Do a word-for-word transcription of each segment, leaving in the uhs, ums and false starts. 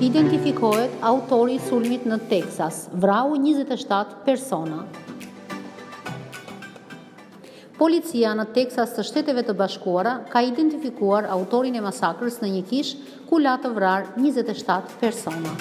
Identifikohet autori i sulmit në Teksas, vrau njëzet e shtatë persona. Policia në Teksas të Shteteve të Bashkuara ka identifikuar autorin e masakrës në një kishë ku la të vrarë njëzet e shtatë persona.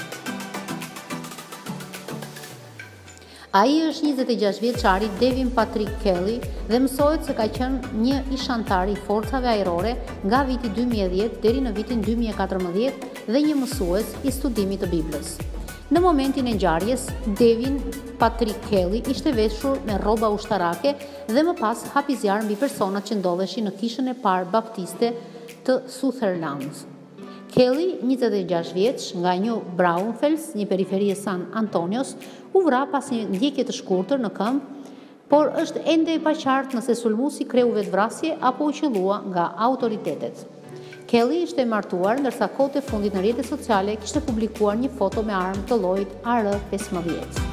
Ai është njëzet e gjashtë vjeçari Devin Patrick Kelly dhe mësohet se ka qenë një ish antar i forcave ajrore nga viti dy mijë e dhjetë deri në vitin dy mijë e katërmbëdhjetë dhe një mësues i studimit të Biblës. Në momentin e ngjarjes, Devin Patrick Kelly ishte veshur me rroba ushtarake dhe më pas hapi zjarr mbi personat që ndodheshin në kishën e parë baptiste të Sutherland. Kelly, njëzet e gjashtë vjeç, nga New Braunfels, një periferi e San Antonios, u vra pas një ndjekje të shkurtër në këmbë, por është ende e paqartë nëse sulmuesi kreu vetvrasje apo u qellua nga autoritetet. Kelly ishte martuar ndërsa kohët e fundit në rrjetet sociale kishte publikuar një foto me armë të llojit A R pesëmbëdhjetë.